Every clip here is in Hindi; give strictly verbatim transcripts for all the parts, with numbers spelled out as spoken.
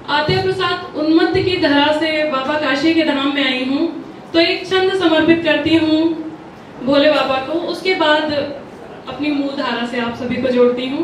आते प्रसाद उन्मत्त की धरा से बाबा काशी के धाम में आई हूँ, तो एक छंद समर्पित करती हूँ भोले बाबा को। उसके बाद अपनी मूल धारा से आप सभी को जोड़ती हूँ।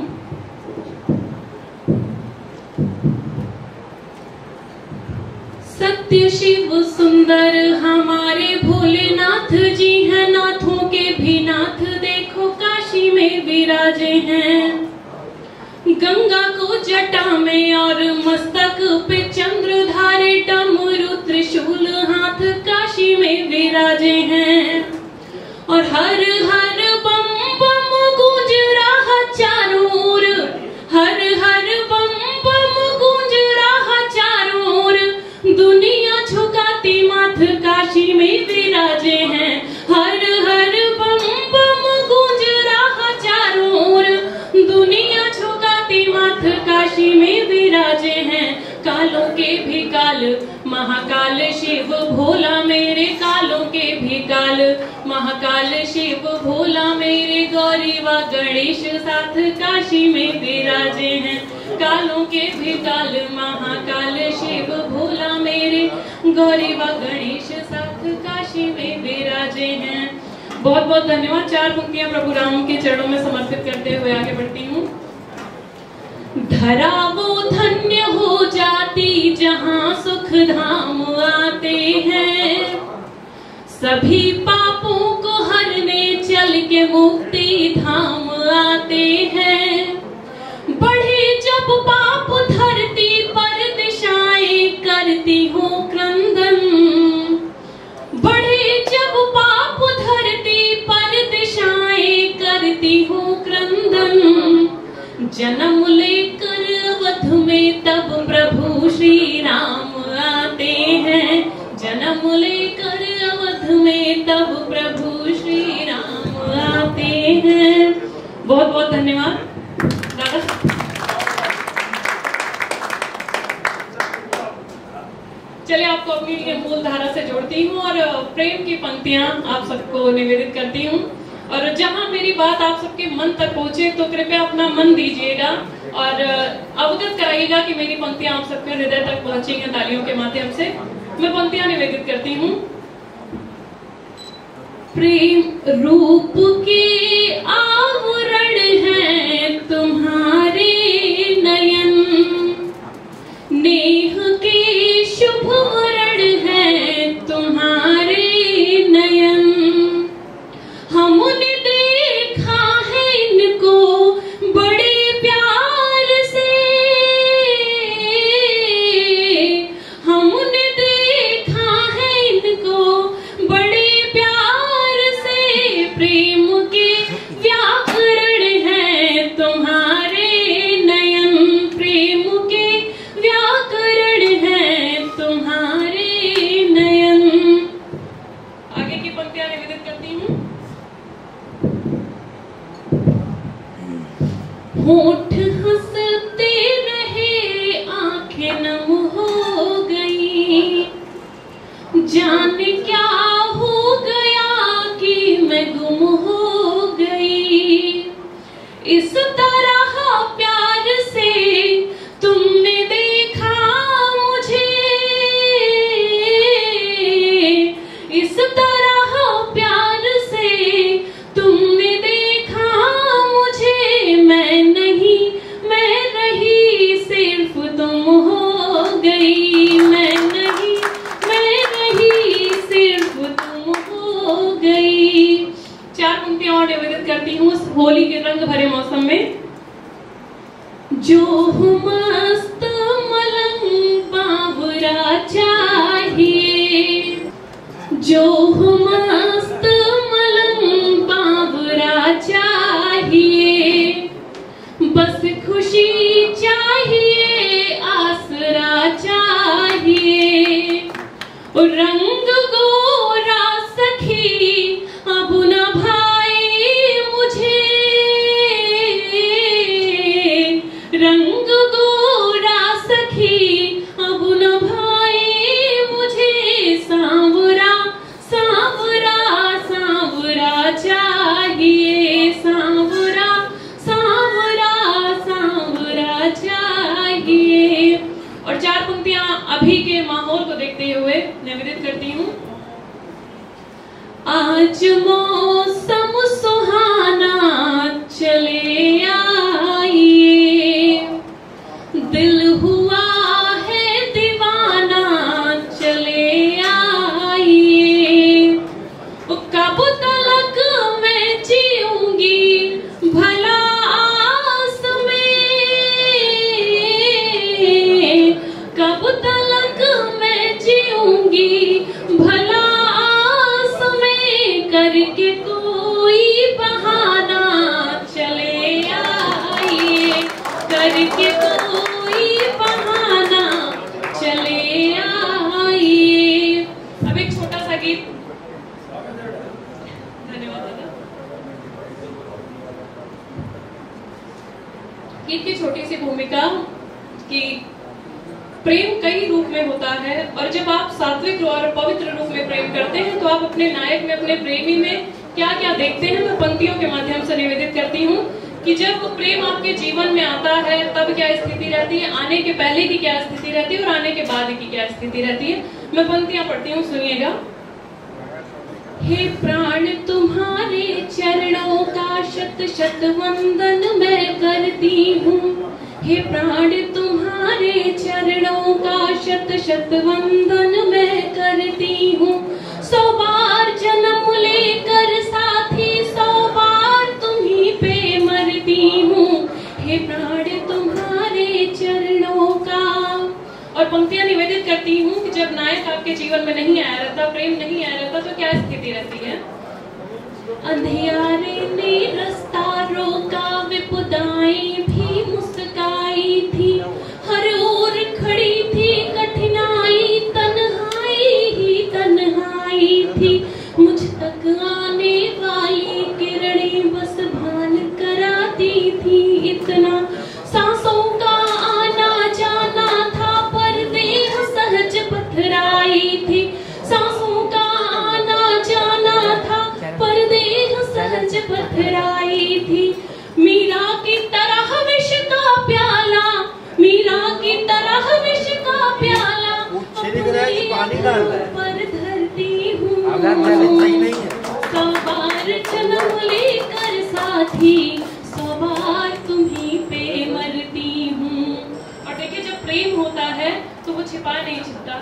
सत्य शिव सुंदर हमारे भोलेनाथ जी हैं, नाथों के भी नाथ देखो काशी में विराजे हैं। गंगा को जटा में और मस्तक पे चंद्रधारे, डमरू त्रिशूल हाथ काशी में विराजे हैं। और हर हर बम बम गूंज रहा चारों ओर, हर हर बम बम गूंज रहा चारों ओर, दुनिया झुकाती माथ काशी में विराजे हैं। हर हर बम बम गूंज रहा चारों ओर, दुनिया झुकाती माथ काशी में विराजे हैं। कालों के भी काल महाकाल शिव भोला मेरे, कालों के भी काल महाकाल शिव भोला मेरे, गौरी व गणेश साथ काशी में विराजे हैं। कालों के भी काल महाकाल शिव भोला मेरे, गौरी व गणेश साथ काशी में विराजे हैं। बहुत बहुत धन्यवाद। चार पंक्तियां प्रभु राम के चरणों में समर्पित करते हुए आगे बढ़ती हूँ। धरा वो धन्य हो जाती जहाँ सुख धाम आते हैं, सभी पापों को हरने चल के मुक्ति धाम आते हैं। बढ़े जब पाप धरती पर दिशाएं करती हो क्रंदन, बढ़े जब पाप धरती पर दिशाएं करती हो क्रंदन, जन्म लेकर अवध में तब प्रभु श्री राम आते हैं। जन्म लेकर अवध में तब प्रभु श्री राम आते हैं। बहुत बहुत धन्यवाद दादा। चलिए आपको अपनी मूल धारा से जोड़ती हूँ और प्रेम की पंक्तियां आप सबको निवेदित करती हूँ। और जहां मेरी बात आप सबके मन तक पहुंचे तो कृपया अपना मन दीजिएगा और अवगत कराइएगा कि मेरी पंक्तियां आप सबके हृदय तक पहुंचेंगी तालियों के माध्यम से। मैं पंक्तियां निवेदित करती हूँ। प्रेम रूप के आवरण है तुम्हारे नयन, नेह के शुभ वरण है तुम्हारे नयन। हमने देखा है इनको बड़े प्यार से, हमने देखा है इनको बड़े प्यार से। प्रेम के व्याकरण है तुम्हारे नयन, प्रेम के व्याकरण है तुम्हारे नयन। आगे की पंक्तियां निवेदित करती हूँ। होठ हंसते रहे आंखें नम हो गई, जाने क्या हो गया कि मैं गुम हो गई। इस तरह प्यार से तुमने देखा मुझे, इस तरह प्यार से तुमने देखा मुझे। मैं नहीं मैं रही सिर्फ तुम हो गई, मैं नहीं मैं रही सिर्फ तुम हो गई। चार पंक्तियां और निवेदित करती हूँ इस होली के रंग भरे मौसम में। जो मस्त मलंग बावरा चाहिए, जो मस्त मलंग बावरा चाहिए, बस खुशी चाहिए आसरा चाहिए। रंग गोरा सखी अब न भाई मुझे, रंग गोरा सखी अब न भाई मुझे। सांवरा सांवरा सांवरा चाहिए, सांवरा सांवरा सांवरा चाहिए। और चार पंक्तियां अभी के माहौल को देखते हुए निवेदित करती हूँ। आज मौसम सुहाना चले आइए, दिल हुआ है दीवाना चले आइए, कब तलक मैं जीऊंगी भला आस में, कब तलक मैं जीऊंगी भला आस में, करके कोई बहाना चले आइए, करके कोई बहाना चले आइए। अब एक छोटा सा गीत। गीत की छोटी सी भूमिका कि प्रेम कई रूप में होता है, और जब आप सात्विक और पवित्र रूप में प्रेम करते हैं तो आप अपने नायक में, अपने प्रेमी में क्या क्या देखते हैं। मैं पंक्तियों के माध्यम से निवेदित करती हूँ कि जब प्रेम आपके जीवन में आता है तब क्या स्थिति रहती है, आने के पहले की क्या स्थिति रहती है और आने के बाद की क्या स्थिति रहती है। मैं पंक्तियां पढ़ती हूँ, सुनिएगा। हे प्राण तुम्हारे चरणों का शत शत वंदन मैं करती हूँ, हे प्राण तुम्हारे चरणों का शत शत वंदन मैं करती हूँ, सौ बार जन्म लेकर साथी सौ बार तुम्हीं पे मरती हूँ, हे प्राण तुम्हारे चरणों का। और पंक्तियां निवेदित करती हूँ कि जब नायक आपके जीवन में नहीं आया रहता, प्रेम नहीं आया रहता, तो क्या स्थिति रहती है। अंधियारे ने रास्ता रोका, विपदाएं भी मुस्काई थी, हर ओर खड़ी थी कठिनाई, तन्हाई ही तन्हाई थी, मुझ तक आने वाली किरणें बस भान कराती थी, इतना सांसों का आना जाना था पर देह सहज पथराई थी, सांसों का आना जाना था पर देह सहज पथराई थी, मीरा की तरह विष का प्याला, मीरा की तरह विष का प्याला पर धरती हूँ, सवार जन्म लेकर साथी सवार तुम्हीं पे मरती हूँ। और देखिए जब प्रेम होता है तो वो छिपा नहीं छिपता।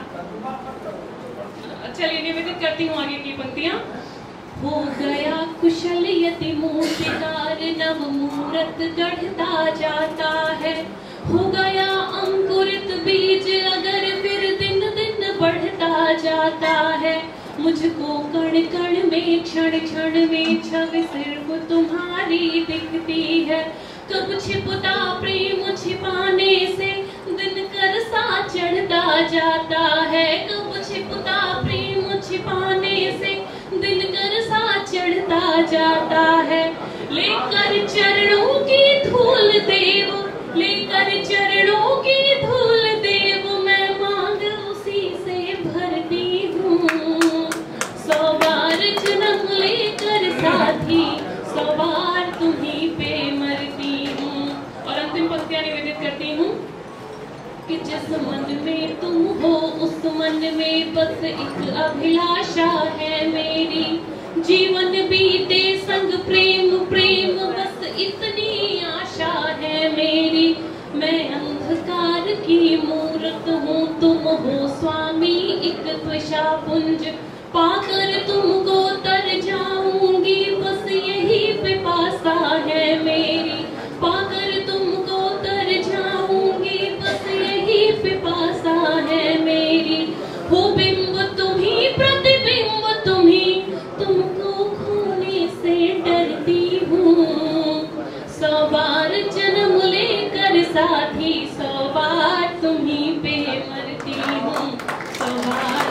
चलिए निवेदित करती हूँ आगे की पंक्तियां। हो गया कुशल यति मूर्तिकार, नव मूरत गढ़ता जाता है, हो गया अंकुरित बीज अगर फिर दिन दिन बढ़ता जाता है, मुझको कण कण में क्षण क्षण में छवि सिर्फ तुम्हारी दिखती है, कब छिपता प्रेम छिपाने से दिन कर सा चढ़ता जाता है, कब छिपता प्रेम छिपाने से दिन कर सा चढ़ता जाता है, लेकर चरणों की धूल देव, लेकर चरणों की धूल देव, मैं मांग उसी से भरती हूँ, सौ बार जन्म लेकर साथी सौ बार तुम्हीं पे मरती हूँ। और अंतिम पंक्तियां निवेदित करती हूँ कि जिस मन में तुम हो उस मन में बस एक अभिलाषा है मेरी, जीवन बीते संग प्रेम प्रेम बस इतनी आशा है मेरी, मैं अंधकार की मूरत हूँ तुम हो स्वामी एक त्वचा पुंज, पाकर तुमको तर जाऊंगी बस यही पिपासा है मेरी, पाकर तुमको तर जाऊंगी बस यही पिपासा है मेरी, हो बिंब तुम्हीं प्रतिबिंब तुम्हीं, तुमको खोने से डरती हूँ, सौ बार जन्म लेकर साथी सौ बार तुम्हीं पे मरती हूँ, सौ बार।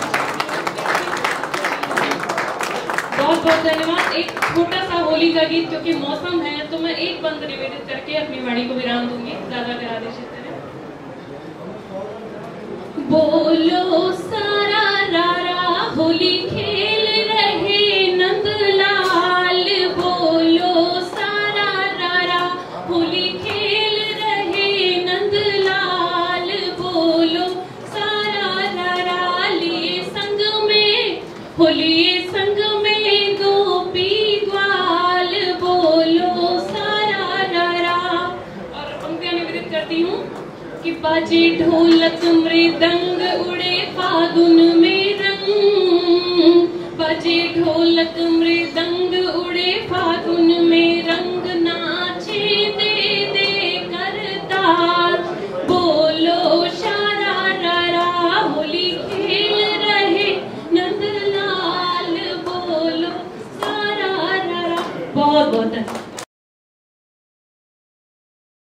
बहुत बहुत धन्यवाद। एक छोटा सा होली का गीत क्योंकि मौसम है तो मैं एक बंद निवेदित करके अपनी वाणी को विराम दूंगी, ज्यादा करा दे सकते हैं। बोलो सारा रारा होली खेल रहे नंदलाल, बोलो सारा रारा होली खेल रहे नंदलाल, बोलो गाती हूँ कि बाजे ढोलक मृदंग उड़े फागुन में रंग, बाजे ढोलक मृदंग उड़े फागुन में रंग, नाचे दे दे करताल, बोलो शारा रा होली खेल रहे नंदलाल, बोलो सारा रा। बहुत बहुत